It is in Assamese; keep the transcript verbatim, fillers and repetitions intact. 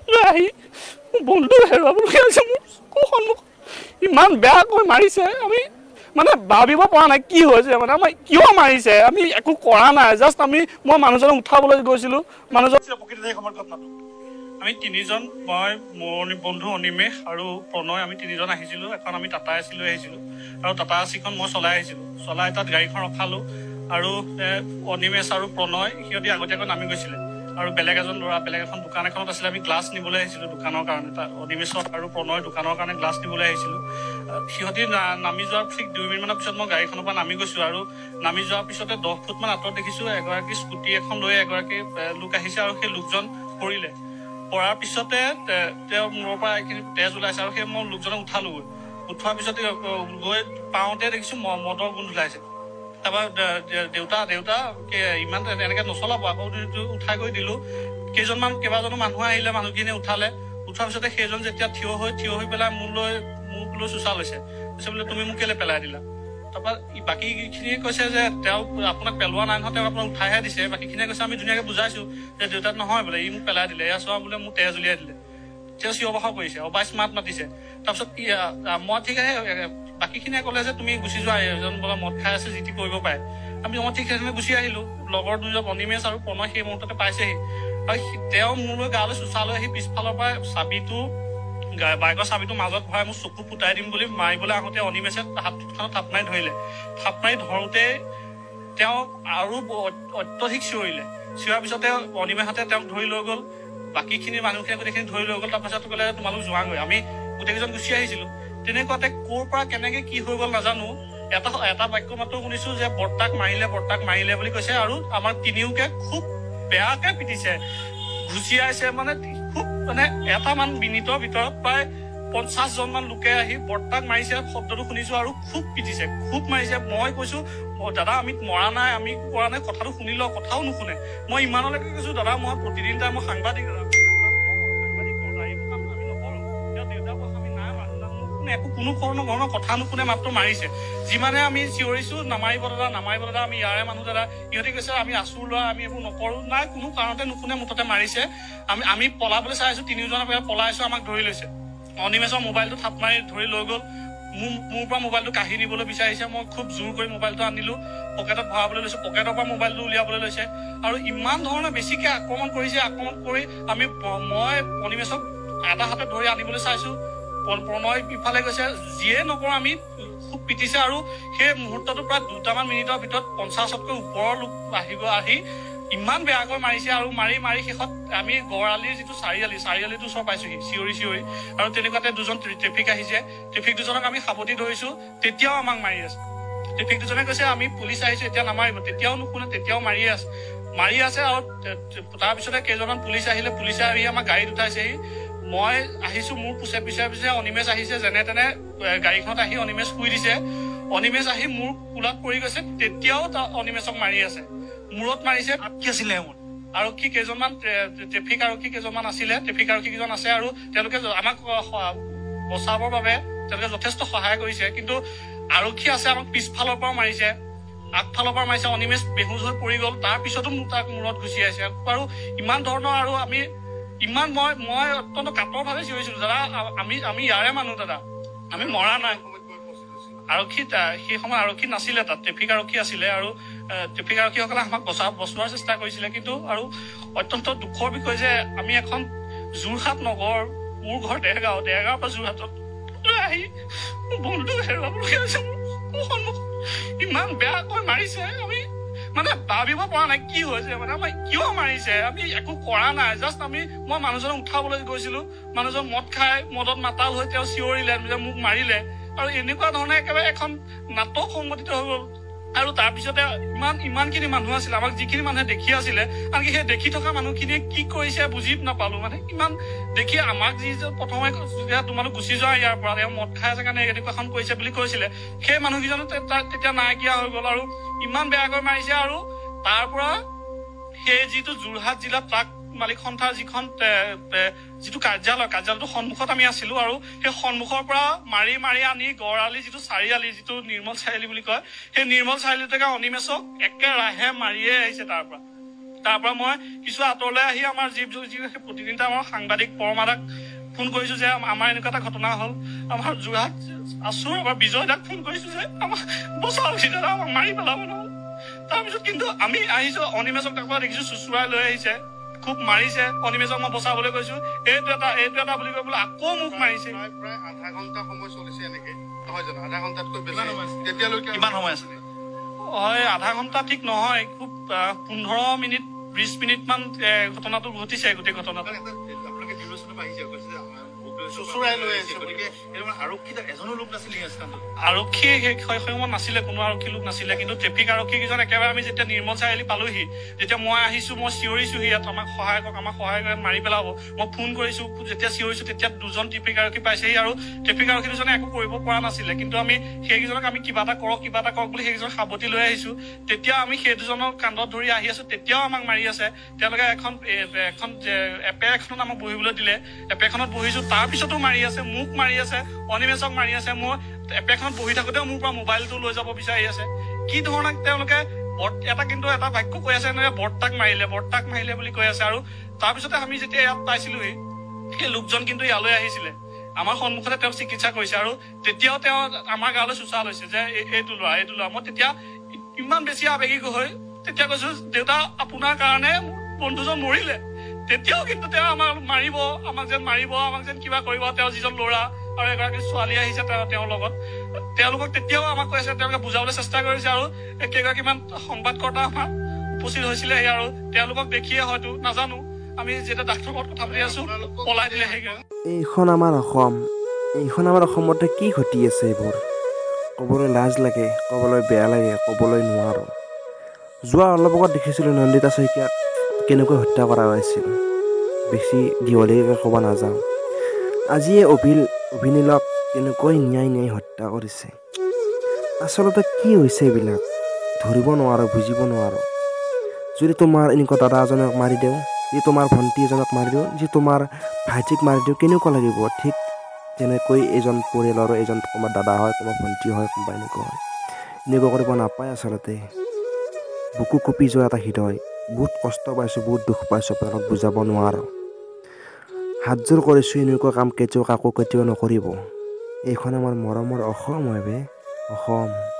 আহি বন্ধু হেৰুৱাবলগীয়া হৈছে। মোৰ চকুৰ সন্মুখত ইমান বেয়াকৈ মাৰিছে, আমি মানে ভাবিব পৰা নাই কি হৈছে, মানে আমাৰ কিয় মাৰিছে, আমি একো কৰা নাই, জাষ্ট আমি মই মানুহজনক উঠাবলৈ গৈছিলোঁ। মানুহজন প্ৰকৃততে সেই সময়ত ঘটনাটো আমি তিনিজন, মই মোৰ বন্ধু অনিমেষ আৰু প্ৰণয়, আমি তিনিজন আহিছিলোঁ। এখন আমি টাটা এচি লৈ আহিছিলোঁ আৰু টাটা এচিখন মই চলাই আহিছিলোঁ। চলাই তাত গাড়ীখন ৰখালোঁ আৰু অনিমেষ আৰু প্ৰণয় সিহঁতি আগতীয়াকৈ নামি গৈছিলে আৰু বেলেগ এজন ল'ৰা বেলেগ এখন দোকান এখনত আছিলে। আমি গ্লাছ নিবলৈ আহিছিলোঁ দোকানৰ কাৰণে, তাত অনিমেষত আৰু প্ৰণয় দোকানৰ কাৰণে গ্লাছ নিবলৈ আহিছিলোঁ। সিহঁতি নামি যোৱাৰ ঠিক দুই মিনিটমানৰ পিছত মই গাড়ীখনৰ পৰা নামি গৈছোঁ আৰু নামি যোৱাৰ পিছতে দহ ফুটমান আঁতৰত দেখিছোঁ এগৰাকী স্কুটি এখন লৈ এগৰাকী লোক আহিছে আৰু সেই লোকজন পৰিলে। পৰাৰ পিছতে তেওঁ মূৰৰ পৰা এইখিনি তেজ ওলাইছে আৰু সেই মই লোকজনক উঠালোঁ। উঠোৱাৰ পিছতে গৈ পাওঁতে দেখিছোঁ মদৰ গোন্ধ ওলাইছে। তাৰপৰা দেউতা দেউতা ইমান এনেকৈ নচলাব, আকৌ উঠাই কৰি দিলোঁ। কেইজনমান কেইবাজনো মানুহ আহিলে, মানুহখিনিয়ে উঠালে। উঠোৱাৰ পিছতে সেইজন যেতিয়া থিয় হৈ থিয় হৈ পেলাই মোলৈ মোক লৈ চোচা লৈছে, কৈছে বোলে তুমি মোক কেলৈ পেলাই দিলা। তাৰপৰা বাকীখিনিয়ে কৈছে যে তেওঁ আপোনাক পেলোৱা নাই নহয়, তেওঁ আপোনাক উঠাইহে দিছে। বাকীখিনিয়ে কৈছে আমি ধুনীয়াকৈ বুজাইছোঁ যে দেউতাক নহয় বোলে, ই মোক পেলাই দিলে, এয়া চোৱা বোলে মোক তেজ উলিয়াই দিলে। তেওঁ চিঞৰ বাখৰ কৰিছে, অবাইচ মাত মাতিছে। তাৰপিছত মই ঠিক আছে, বাকীখিনিয়ে ক'লে যে তুমি গুচি যোৱা, এজন বোলে মদ খাই আছে, যি টি কৰিব পাৰে। আমি মই ঠিক সেইখিনি গুচি আহিলোঁ। লগৰ দুজন অনিমেষ আৰু প্ৰণয় সেই মুহূৰ্ততে পাইছেহি আৰু তেওঁ মোৰলৈ গালৈ চোচা লৈ আহি পিছফালৰ পৰা চাবিটো বাইকৰ চাবিটো মাজত ভৰাই মোক চকু ফুটাই দিম বুলি মাৰিবলৈ আহোঁতে অনিমেষে হাতখনত থাপ মাৰি ধৰিলে। থাপ মাৰি ধৰোঁতে তেওঁ আৰু অত্যধিক চিঞৰিলে। চিঞৰাৰ পিছতে অনিমেষহঁতে তেওঁক ধৰি লৈ গ'ল। বাকীখিনি মানুহখিনিয়ে গোটেইখিনি ধৰি লৈ গ'ল। তাৰপাছত ক'লে তোমালোক যোৱাগৈ, আমি গোটেইকেইজন গুচি আহিছিলোঁ। তেনেকুৱাতে ক'ৰ পৰা কেনেকৈ কি হৈ গ'ল নাজানো। এটা এটা বাক্য মাত্ৰ শুনিছোঁ যে বৰ্তাক মাৰিলে বৰ্তাক মাৰিলে বুলি কৈছে আৰু আমাৰ তিনিওকে খুব বেয়াকৈ পিটিছে, ঘুচিয়াইছে। মানে খুব মানে এটা মান মিনিটৰ ভিতৰত প্ৰায় পঞ্চাছজন মান লোকে আহি বৰ্তাক মাৰিছে শব্দটো শুনিছোঁ আৰু খুব পিটিছে, খুব মাৰিছে। মই কৈছোঁ দাদা আমি মৰা নাই, আমি কৰা নাই, কথাটো শুনি লওঁ, কথাও নুশুনে। মই ইমানলৈকে কৈছোঁ দাদা মই প্ৰতিদিন তাই মই সাংবাদিক একো কোনো ধৰণৰ কথা নুশুনে, মাত্ৰ মাৰিছে। যিমানে আমি চিঞৰিছোঁ নামাৰিব দাদা নামাৰিব দাদা, আমি ইয়াৰে মানুহ দাদা। ইহঁতে কৈছে আমি আছোঁ লোৱা, আমি এইবোৰ নকৰোঁ। নাই, কোনো কাৰণতে নুশুনে, মুঠতে মাৰিছে। আমি আমি পলাবলৈ চাইছোঁ, তিনিওজনৰ পৰা পলাইছোঁ, আমাক ধৰি লৈছে। অনিমেষৰ মোবাইলটো থাপ মাৰি ধৰি লৈ গ'ল। মোৰ মোৰ পৰা মোবাইলটো কাঢ়ি নিবলৈ বিচাৰিছে। মই খুব জোৰ কৰি মোবাইলটো আনিলোঁ, পকেটত ভৰাবলৈ লৈছোঁ। পকেটৰ পৰা মোবাইলটো উলিয়াবলৈ লৈছে আৰু ইমান ধৰণে বেছিকৈ আক্ৰমণ কৰিছে। আক্ৰমণ কৰি আমি মই অনিমেষক এটা হাতে ধৰি আনিবলৈ চাইছোঁ। প্ৰণয় ইফালে গৈছে, যিয়ে নকৰোঁ আমি খুব পিটিছে আৰু সেই মুহূৰ্তটো প্ৰায় দুটামান মিনিটৰ ভিতৰত পঞ্চাছতকৈ ওপৰৰ লোক আহিব আহি ইমান বেয়াকৈ মাৰিছে আৰু মাৰি মাৰি শেষত আমি গড়আলিৰ যিটো চাৰিআলি চাৰিআলিটো ওচৰ পাইছোঁহি চিঞৰি চিঞৰি। আৰু তেনেকুৱাতে দুজন ট্ৰেফিক আহিছে, ট্ৰেফিক দুজনক আমি সাৱটি ধৰিছোঁ, তেতিয়াও আমাক মাৰি আছে। ট্ৰেফিক দুজনে কৈছে আমি পুলিচ আহিছোঁ এতিয়া নামাৰিব, তেতিয়াও নুশুনে, তেতিয়াও মাৰিয়ে আছে মাৰি আছে আৰু তাৰপিছতে কেইজনমান পুলিচ আহিলে, পুলিচে আহি আমাক গাড়ীত উঠাইছেহি। মই আহিছোঁ, মোৰ পিছে পিছে পিছে অনিমেষ আহিছে, যেনে তেনে গাড়ীখনত আহি অনিমেষ শুই দিছে। অনিমেষ আহি মোৰ কোলাত পৰি গৈছে, তেতিয়াও অনিমেষক মাৰি আছে, মূৰত মাৰিছে। কি আছিলে মোৰ আৰক্ষী কেইজনমান, ট্ৰেফিক আৰক্ষী কেইজনমান আছিলে, ট্ৰেফিক আৰক্ষী কেইজন আছে আৰু তেওঁলোকে আমাক বচাবৰ বাবে তেওঁলোকে যথেষ্ট সহায় কৰিছে। কিন্তু আৰক্ষী আছে, আমাক পিছফালৰ পৰাও মাৰিছে, আগফালৰ পৰা মাৰিছে। অনিমেষ বেহুজ হৈ পৰি গ'ল, তাৰ পিছতো মোক তাক মূৰত ঘুচিয়াইছে আৰু ইমান ধৰণৰ। আৰু আমি ইমান মই মই অত্যন্ত কাতৰভাৱে চিঞৰিছিলোঁ দাদা আমি আমি ইয়াৰে মানুহ দাদা, আমি মৰা নাই। আৰক্ষী সেই সময়ত আৰক্ষী নাছিলে, তাত ট্ৰেফিক আৰক্ষী আছিলে আৰু ট্ৰেফিক আৰক্ষীসকলে আমাক বচা বচোৱাৰ চেষ্টা কৰিছিলে। কিন্তু আৰু অত্যন্ত দুখৰ বিষয় যে আমি এখন যোৰহাট নগৰ, মোৰ ঘৰ দেৰগাঁও, দেৰগাঁৱৰ পৰা যোৰহাটত আহি বন্ধু হেৰুৱাবলগীয়া হৈছে। মোৰ সন্মুখত ইমান বেয়াকৈ মাৰিছে, আমি মানে ভাবিব পৰা নাই কি হৈছে, মানে আমাৰ কিয় মাৰিছে, আমি একো কৰা নাই, জাষ্ট আমি মই মানুহজনক উঠাবলৈ গৈছিলোঁ। মানুহজন মদ খাই মদত মাতাল হৈ তেওঁ চিঞৰিলে যে মোক মাৰিলে আৰু এনেকুৱা ধৰণে একেবাৰে এখন নাটক সংঘটিত হৈ গ'ল। আৰু তাৰপিছতে ইমান ইমানখিনি মানুহ আছিলে, আমাক যিখিনি মানুহে দেখি আছিলে, আনকি সেই দেখি থকা মানুহখিনিয়ে কি কৰিছে বুজি নাপালোঁ। মানে ইমান দেখি আমাক যি প্ৰথমে তোমালোক গুচি যোৱা ইয়াৰ পৰা, তেওঁ মদ খাই আছে কাৰণে এনেকুৱাখন কৰিছে বুলি কৈছিলে, সেই মানুহকেইজনো তেতিয়া নাইকিয়া হৈ গ'ল আৰু ইমান বেয়াকৈ মাৰিছে। আৰু তাৰ পৰা সেই যিটো যোৰহাট জিলা ট্ৰাক মালিক সন্থাৰ যিখন যিটো কাৰ্যালয়, কাৰ্যালয়টোৰ সন্মুখত আমি আছিলোঁ আৰু সেই সন্মুখৰ পৰা মাৰি মাৰি আনি গড়আলি যিটো চাৰিআলি, যিটো নিৰ্মল চাৰিআলি বুলি কয়, সেই নিৰ্মল চাৰিআলিলৈকে অনিমেষক একেৰাহে মাৰিয়ে আহিছে তাৰ পৰা। তাৰ পৰা মই কিছু আঁতৰলৈ আহি আমাৰ যি যি প্ৰতিনিধিতা আমাৰ সাংবাদিক পৰমাদাক ফোন কৰিছো যে আমাৰ এনেকুৱা এটা ঘটনা হ'ল আমাৰ যোৰহাট আছো আমাৰ বিজয় দাক ফোন কৰিছো যে আমাক বচাওক দাদা আমাক মাৰি পেলাব নহ'ল তাৰপিছত কিন্তু আমি আহিছো অনিমেষক তাৰপৰা দেখিছো চুচুৰাই লৈ আহিছে খুব মাৰিছে অনিমেষক মই বচাবলৈ কৈছো এইটো এটা এইটো এটা বুলি কৈ বোলে আকৌ মোক মাৰিছে প্ৰায় আধা ঘণ্টা সময় চলিছে এনেকে নহয় জানো আধা ঘণ্টাতকৈ বেছি তেতিয়ালৈকে কিমান সময় আছিলে হয় আধা ঘণ্টা ঠিক নহয় খুব পোন্ধৰ মিনিট বিশ মিনিট মান ঘটনাটো ঘটিছে গোটেই ঘটনাটো আপোনালোকে নিৰ্বাচনত আহিছে কৈছে যে চুচুৰাই লৈ আহিছে গতিকে আৰক্ষী এজনো লোক নাছিলে আৰক্ষী সেই সময়ত নাছিলে কোনো আৰক্ষী লোক নাছিলে কিন্তু ট্ৰেফিক আৰক্ষী কেইজন একেবাৰে আমি যেতিয়া নিৰ্মল চাৰিআলি পালোহি যেতিয়া মই আহিছো মই চিঞৰিছোহি ইয়াত আমাক সহায় কৰক আমাক সহায় কৰি মাৰি পেলাব মই ফোন কৰিছো যেতিয়া চিঞৰিছো তেতিয়া দুজন ট্ৰেফিক আৰক্ষী পাইছেহি আৰু ট্ৰেফিক আৰক্ষী দুজনে একো কৰিব পৰা নাছিলে কিন্তু আমি সেইকেইজনক আমি কিবা এটা কৰক কিবা এটা কৰক বুলি সেইকেইজনক সাৱটি লৈ আহিছো তেতিয়া আমি সেই দুজনৰ কান্ধত ধৰি আহি আছো তেতিয়াও আমাক মাৰি আছে তেওঁলোকে এখন এখন এপে এখনত আমাক বহিবলৈ দিলে এপেখনত বহিছো তাৰপিছতো মাৰি আছে মোক মাৰি আছে অনিমেষক মাৰি আছে মই এপেখনত বহি থাকোতেও মোৰ পৰা মোবাইলটো লৈ যাব বিচাৰি আছে কি ধৰণে তেওঁলোকে এটা কিন্তু এটা বাক্য কৈ আছে এনেকে বৰ্তাক মাৰিলে বৰ্তাক মাৰিলে বুলি কৈ আছে আৰু তাৰপিছতে আমি যেতিয়া ইয়াত পাইছিলোহি সেই লোকজন কিন্তু ইয়ালৈ আহিছিলে আমাৰ সন্মুখতে তেওঁক চিকিৎসা কৰিছে আৰু তেতিয়াও তেওঁ আমাৰ গালৈ চুচা লৈছে যে এইটো লোৱা এইটো লোৱা মই তেতিয়া ইমান বেছি আৱেগিক হৈ তেতিয়া কৈছো দেউতা আপোনাৰ কাৰণে বন্ধুজন মৰিলে তেতিয়াও কিন্তু তেওঁ আমাক মাৰিব আমাক যেন মাৰিব আমাক যেন কিবা কৰিব তেওঁ যিজন ল'ৰা আৰু এগৰাকী ছোৱালী আহিছে তেওঁৰ লগত তেওঁলোকক তেতিয়াও আমাক কৈ আছে তেওঁলোকে বুজাবলৈ চেষ্টা কৰিছে আৰু কেইগৰাকীমান সংবাদকৰ্তা আমাৰ উপস্থিত হৈছিলে আৰু তেওঁলোকক দেখিয়ে হয়তো নাজানো আমি যেতিয়া ডাক্তৰৰ লগত কথা পাতি আছো পলাই দিলে সেইকাৰণে এইখন আমাৰ অসম এইখন আমাৰ অসমতে কি ঘটি আছে এইবোৰ ক'বলৈ লাজ লাগে ক'বলৈ বেয়া লাগে ক'বলৈ নোৱাৰোঁ যোৱা অলপ আগত দেখিছিলোঁ নন্দিতা শইকীয়াক কেনেকৈ হত্যা কৰা হৈছিল বেছি দীঘলীয়াকৈ ক'ব নাযাওঁ আজিয়ে অভিল অভিনীলক কেনেকৈ ন্যায় ন্যায় হত্যা কৰিছে আচলতে কি হৈছে এইবিলাক ধৰিব নোৱাৰোঁ বুজিব নোৱাৰোঁ যদি তোমাৰ এনেকুৱা দাদা এজনক মাৰি দিওঁ যদি তোমাৰ ভণ্টি এজনক মাৰি দিওঁ যদি তোমাৰ ভাইটিক মাৰি দিওঁ কেনেকুৱা লাগিব ঠিক তেনেকৈ এজন পৰিয়ালৰ এজন তোমাৰ দাদা হয় তোমাৰ ভণ্টি হয় কোনোবা এনেকুৱা হয় এনেকুৱা কৰিব নাপায় আচলতে বুকু কঁপি যোৱা এটা হৃদয় বহুত কষ্ট পাইছোঁ বহুত দুখ পাইছোঁ আপোনাক বুজাব নোৱাৰোঁ হাতযোৰ কৰিছোঁ এনেকুৱা কাম কেতিয়াও কাকো কেতিয়াও নকৰিব এইখন আমাৰ মৰমৰ অসম হয় বে অসম